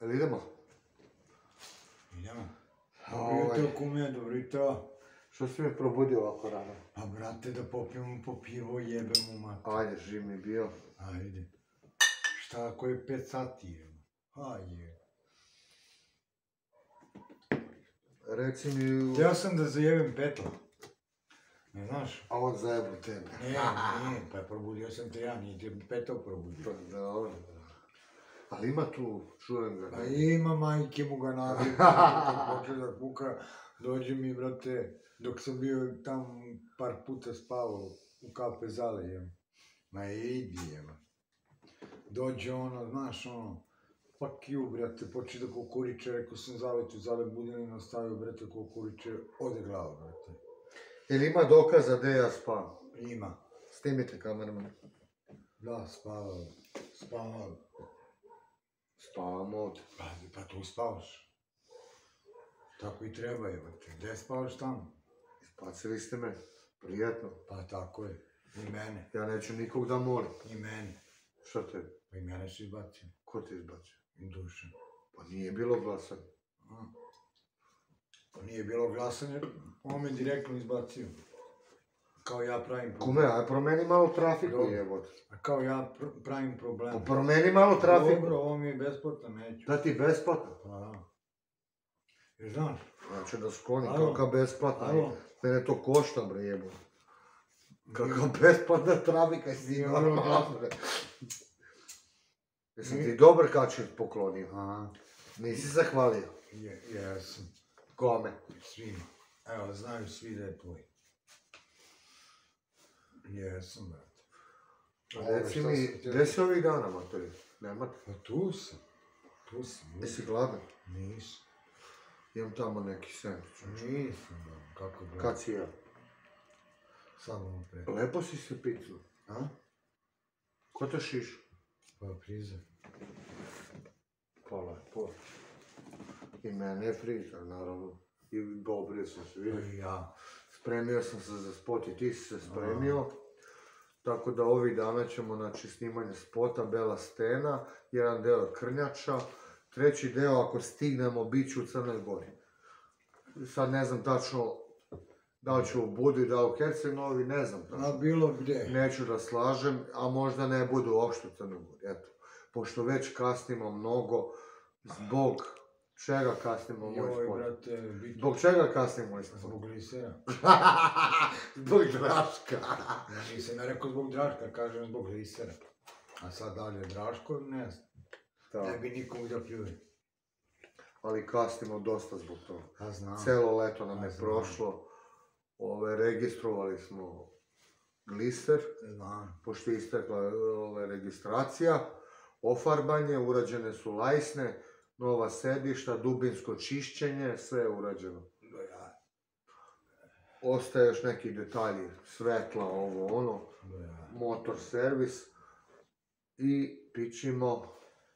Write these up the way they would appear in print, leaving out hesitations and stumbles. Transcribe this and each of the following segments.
Jel idemo? Idemo. Dobro jutro, kume, dobro jutro. Što si me probudio ovako rano? A brate, da popijemo po pivo, jebemo mate. Ajde, živ mi bio. Ajde. Šta ako je 5 sati jebamo? Ajde. Reci mi... Htio sam da zajebem Petla. Ne znaš? A on zajebu tebe. Nije, pa probudio sam te ja, nije te Petl probudio. Pa dobro. Ali ima tu, čujem ga. Pa ima, majke mu ga naravno, kad počeo da kuka, dođe mi, brate, dok sam bio tam par puta spavao u kape zale, jem. Ma idi, jem. Dođe ono, znaš, ono, fuck you, brate, počne da kukuriče, rekao sam Zaletu, Zale budilinu ostavio, brate, kukuriče, ode glava, brate. Jel ima dokaza gdje ja spavam? Ima. Snimite kamerman. Da, spavao. Spavam ovdje. Pa tu spavaš. Tako i treba je, brate. Gdje spavaš tamo? Ispacili ste me. Prijetno. Pa tako je. I mene. Ja neću nikog da molim. I mene. Šta te? Pa i mene su izbacio. Ko te izbacio? I Dušan. Pa nije bilo glasanja. Pa nije bilo glasanja, on me direktno izbacio. Kao ja pravim problem. Kume, aj promeni malo trafiku jebot. A kao ja pravim problem. Pa promeni malo trafiku. Dobro, ovo mi je besplatno, neću. Da ti besplatno? Pa da. Jer znaš? Znači da skloni, Alo. kakav besplatno. Alo. Mene to košta, bre jebot. Kakav besplatna trafika si Nije normalno, ono bre. Jesam ti dobar kačir poklonio? Aha. Nisi zahvalio? Jesam. Kome? Svima. Evo, znaju svi da je tvoj. Jesam, brate. Reci mi, gdje si ovih dana, matori? Nemate? Pa tu sam. Jesi gladan? Nisam. Imam tamo neki sandvič. Nisam, da. Kako gladan? Kad si ja? Samo pre. Lepo si se picnuo. A? Ko te šiš? Pa frizer. Pa lepo. I mene je frizer, naravno. I dobrio sam se, Pa vidiš. i ja. Spremio sam se za spot i ti si se spremio. Tako da ovih dana ćemo, znači, snimanje spota Bela Stena, jedan deo Krnjača, treći deo, ako stignemo, bit ću u Crnoj Gori. Sad ne znam tačno da li ću u Budi, da li u Herceg-Novi, ne znam A tačno. bilo gdje. Neću da slažem, a možda ne budu uopšte u Crnoj Gori, eto. Pošto već kasnimo mnogo, zbog čega kasnimo moj Joj, spot? brate, biti... Zbog čega kasnimo moj spot? Zbog glisera. Zbog Draška. Ja nisam ja rekao zbog Draška, kažem zbog glisera. A sad dalje Draško, ne znam. Da. Ne bi nikom da pljuje. Ali kasnimo dosta zbog toga. A znam. Celo leto nam je Znam. prošlo. Registrovali smo gliser, Znam. pošto je istekla registracija. Ofarbanje, urađene su lajsne, nova sedišta, dubinsko čišćenje, sve je urađeno. Ostaje još neki detalji, svetla, ovo, ono, motor servis i pićimo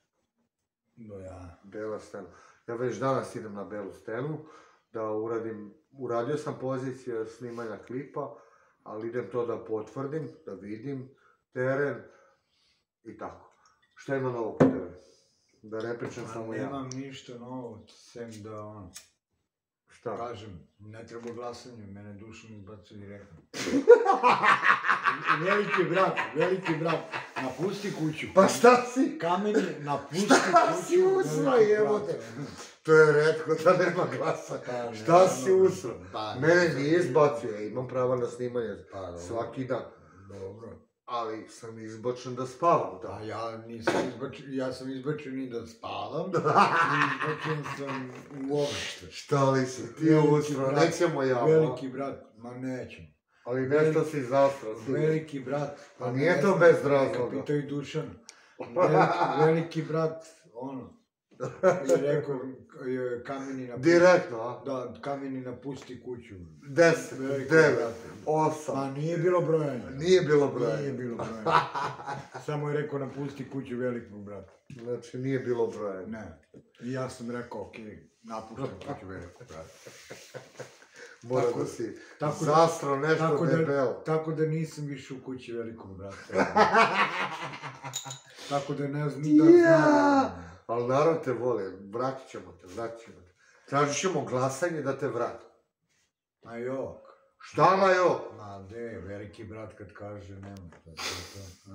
Bela Stena. Ja već danas idem na Belu Stenu da uradio sam pozicije snimanja klipa, ali idem to da potvrdim, da vidim teren i tako. Šta ima novo kod tebe? Da ne pričam samo ja. Nemam ništa novo, sem da ono, Šta? kažem, ne treba glasanje, mene Dušan izbacuje direktno. Veliki brat, napusti kuću. Pa šta si? Kameni, napusti Šta kuću. si usro, veliki jebote? brate. To je retko da nema glasa. Pa, Šta si usro? Pa, Mene nije izbacio, ja imam prava na snimanje Pa, svaki dan. Dobro. Ali sam izbačen da spavam, A da. ja nisam izbačen, ja sam izbačen i da spavam, izbačen sam uopšte. Šta li si ti Veliki usro? brat, Nećemo javno. Veliki brat, ma nećemo. Ali nešto si zastrao. Veliki brat. A nije to bez razloga. Neka pitaju Dušana. Veliki brat, ono, je rekao kameni napusti. Direktno, a? Da, kameni napusti kuću. 10, Veliki 9, brate. 8. Ma nije bilo brojanja. Nije bilo Nije broja. bilo brojanja. Samo je rekao napusti kuću velikog brata. Znači nije bilo broja. Ne. I ja sam rekao, okej, napuštam kuću velikog brata. Mora Tako- da si tako da- zastro nešto tako da- debelo. Tako da nisam više u kući velikog brata. Tako da ne znam da Ja! znam. Ali narod te voli, vratit ćemo te. Tražit ćemo glasanje da te vrati. A jok. Šta na jo? Ma de, veliki brat kad kaže nema. To.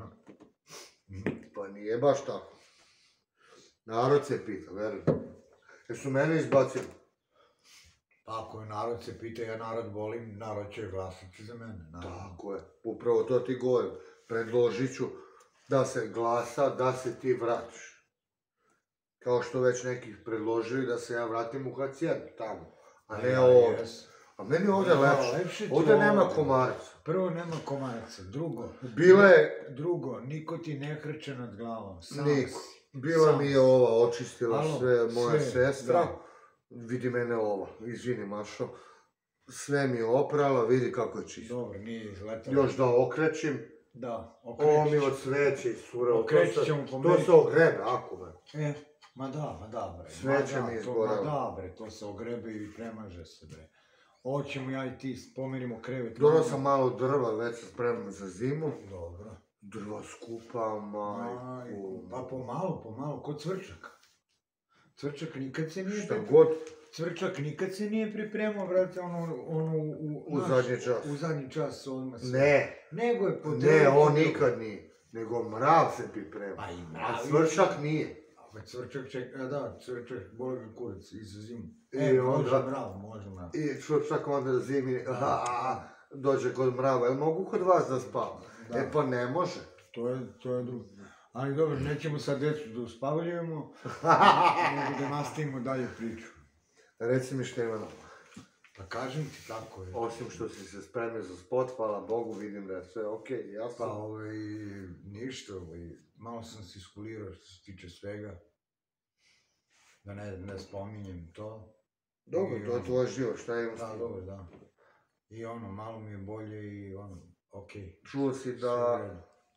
Pa nije baš tako. Narod se pita, veruj. Jesu mene izbacili? Ako je narod se pita, ja narod volim, narod će glasati za mene. naravno. Tako je. Upravo to ti govorim. Predložit ću da se glasa, da se ti vratiš. Kao što već nekih predložili da se ja vratim u HCR tamo. A ne Ja, ovdje. jes. A meni je ovdje lepše. lepše ti Ovdje nema ovdje. komaraca. Prvo nema komaraca, drugo, niko ti ne hrče nad glavom, sam Niko. si. Bila Sam mi si. je ova, očistila Alo, sve, moja sve, sestra. da. Vidi mene ova, izvini Mašo. Sve mi je oprala, vidi kako je čisto. Dobro, nije izletalo. Još da okrećim, Da, ovo mi okreći od sveće iscuralo. Okrećit ćemo po To meni. se ogrebe, ako me. Ma da, bre. Sveće Ma mi da, izgorelo. Ma da, bre, to se ogrebe i premaže se, bre. Hoćemo ja i ti pomerimo krevet. Donao sam malo drva, već se spremam za zimu. Dobro. Drva skupa, majku. Pa pomalo, ko cvrčak. Cvrčak nikad se nije Šta god, Cvrčak nikad se nije pripremao, brate, u zadnji čas. U zadnji čas odmah se. Ne, Nego je po ne, on nikad nije. Nego mrav se priprema. Pa i A mrav. cvrčak nije. Pa cvrčak cvrčak, boli ga kurac, zimu. I Može onda- mrav. I cvrčak onda zimi, Da. dođe kod mrava. Jel mogu kod vas da spavam? Da. E pa ne može. To je drugo. Ali dobro, nećemo sad djecu da uspavljujemo, nego da nastavimo dalje priču. Reci mi što ima na. Pa kažem ti tako je. Osim što si se spremio za spot, hvala Bogu, vidim da je sve okej, Pa jasno. ništa, malo sam se iskulirao što se tiče svega. Da ne spominjem to. Dobro, to je tvoj život, šta imam s Da, tim? dobro, da. I malo mi je bolje i okej. Čuo si Sve u da, redu.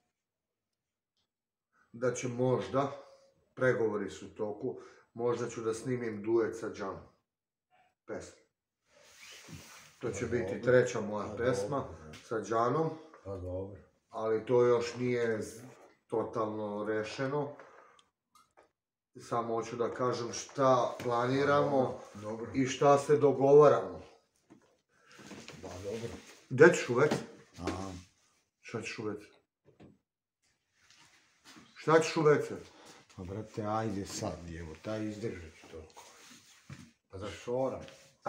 da će možda, pregovori su u toku, možda ću da snimim duet sa Džanom. Pesmu. To će Pa biti dobro. treća moja Pa pesma dobro. sa Džanom, Pa dobro. ali to još nije totalno rešeno. Samo hoću da kažem šta planiramo Dobro. i šta se dogovaramo. Pa dobro. Gdje ćeš uveć? Aha. Šta ćeš uveć? Šta ćeš uveć? Pa brate, ajde sad, evo, taj izdržat ću toliko. Pa za šora.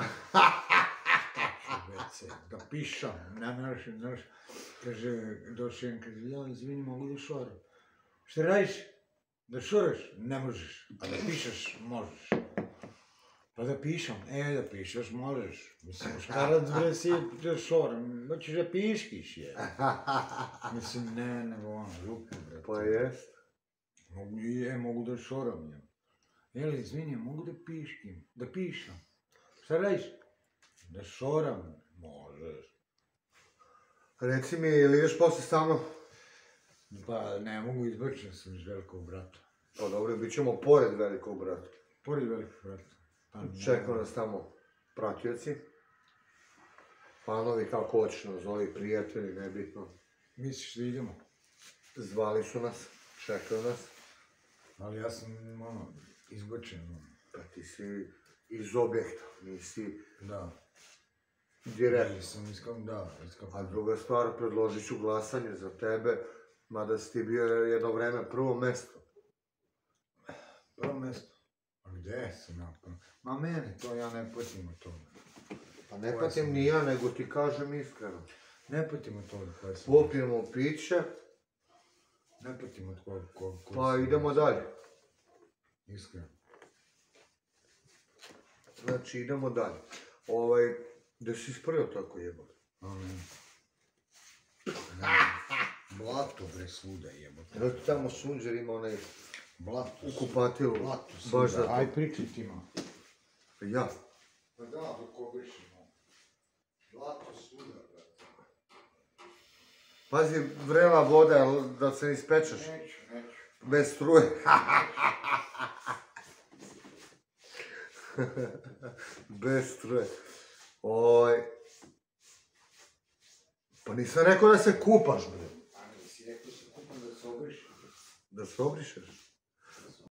Da pišam, znaš, kaže, došao jedan, kaže, ja, izvini, mogu da šoram. Šta radiš? Da šoraš? Ne možeš, a da pišeš, možeš. Pa da pišem, da pišeš, možeš. Mislim, škarac bre si da šoram, hoćeš da piškiš je. Mislim, ne, nego lupu, brate. Pa jest. Mogu da šoram, je. Jeli, izvini, mogu da piškim, da pišem. Šta radiš? Da šoram, možeš. Reci mi, ili ideš posle sa mnom? Pa ne mogu, izbačen sam iz velikog brata. Pa dobro, bit ćemo pored velikog brata. Pored velikog brata. Pa ne. Čekaju nas tamo pratioci. Fanovi, kako hoćeš nazovi, prijatelji, nebitno. Misliš da idemo? Zvali su nas, čekaju nas. Ali ja sam, izbačen, Pa ti si iz objekta, nisi Da. direktno. Sam iskao. A druga stvar, predložit ću glasanje za tebe, mada si ti bio jedno vreme prvo mesto. Prvo mjesto. A gdje sam ja? Ma mene, to ja ne patim od toga. Pa ne Koja patim sam? ni ja, nego ti kažem iskreno. Ne patim od toga koja sam. Popijemo piće, Ne patim od koga. pa idemo dalje. Iskreno. Znači, idemo dalje. Da si isprio tako jebote. Amen. Blato bre svuda jebote. Evo ti tamo Sunđer ima onaj Blato. u kupatilu, Blato baš za svuda. to. Aj pričaj ti malo. Ja. Pa da, dok obrišimo. Blato svuda, brate. Pazi, vrela voda, jel da se ne ispečeš. Neću. Bez struje. Bez struje. Oj. Pa nisam rekao da se kupaš, bre. A nisi rekao se kupam da se obrišem. Da se obrišeš?